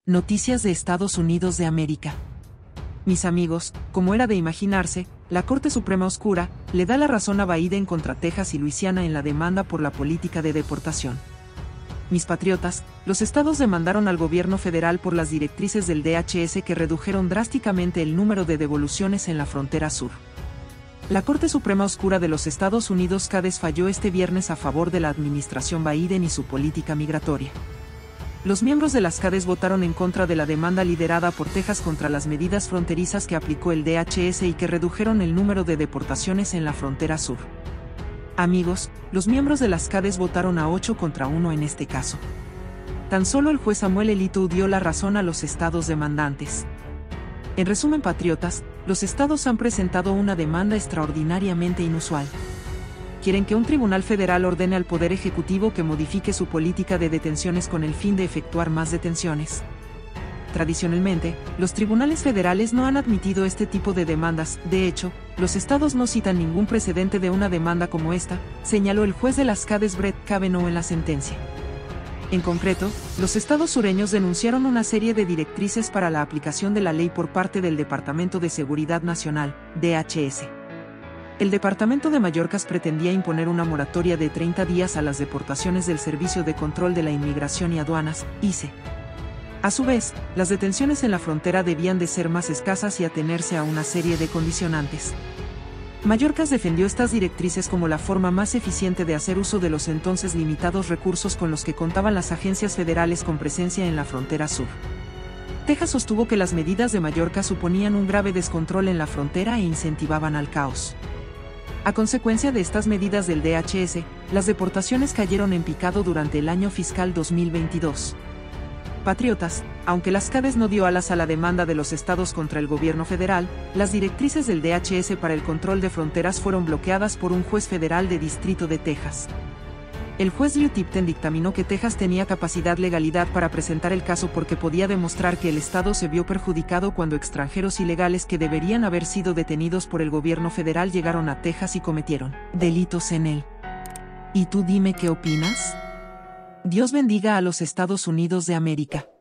Noticias de Estados Unidos de América. Mis amigos, como era de imaginarse, la Corte Suprema Oscura le da la razón a Biden contra Texas y Luisiana en la demanda por la política de deportación. Mis patriotas, los estados demandaron al gobierno federal por las directrices del DHS que redujeron drásticamente el número de devoluciones en la frontera sur. La Corte Suprema Oscura de los Estados Unidos CADES falló este viernes a favor de la administración Biden y su política migratoria. Los miembros de las CADES votaron en contra de la demanda liderada por Texas contra las medidas fronterizas que aplicó el DHS y que redujeron el número de deportaciones en la frontera sur. Amigos, los miembros de las CADES votaron a 8 contra 1 en este caso. Tan solo el juez Samuel Alito dio la razón a los estados demandantes. En resumen, patriotas, los estados han presentado una demanda extraordinariamente inusual. Quieren que un tribunal federal ordene al Poder Ejecutivo que modifique su política de detenciones con el fin de efectuar más detenciones. Tradicionalmente, los tribunales federales no han admitido este tipo de demandas. De hecho, los estados no citan ningún precedente de una demanda como esta, señaló el juez de las CADES Brett Kavanaugh en la sentencia. En concreto, los estados sureños denunciaron una serie de directrices para la aplicación de la ley por parte del Departamento de Seguridad Nacional, DHS. El Departamento de Mallorcas pretendía imponer una moratoria de 30 días a las deportaciones del Servicio de Control de la Inmigración y Aduanas, ICE. A su vez, las detenciones en la frontera debían de ser más escasas y atenerse a una serie de condicionantes. Mallorcas defendió estas directrices como la forma más eficiente de hacer uso de los entonces limitados recursos con los que contaban las agencias federales con presencia en la frontera sur. Texas sostuvo que las medidas de Mallorca suponían un grave descontrol en la frontera e incentivaban al caos. A consecuencia de estas medidas del DHS, las deportaciones cayeron en picado durante el año fiscal 2022. Patriotas, aunque las CADES no dio alas a la demanda de los estados contra el gobierno federal, las directrices del DHS para el control de fronteras fueron bloqueadas por un juez federal de Distrito de Texas. El juez Lew Tipton dictaminó que Texas tenía legalidad para presentar el caso porque podía demostrar que el estado se vio perjudicado cuando extranjeros ilegales que deberían haber sido detenidos por el gobierno federal llegaron a Texas y cometieron delitos en él. ¿Y tú dime qué opinas? Dios bendiga a los Estados Unidos de América.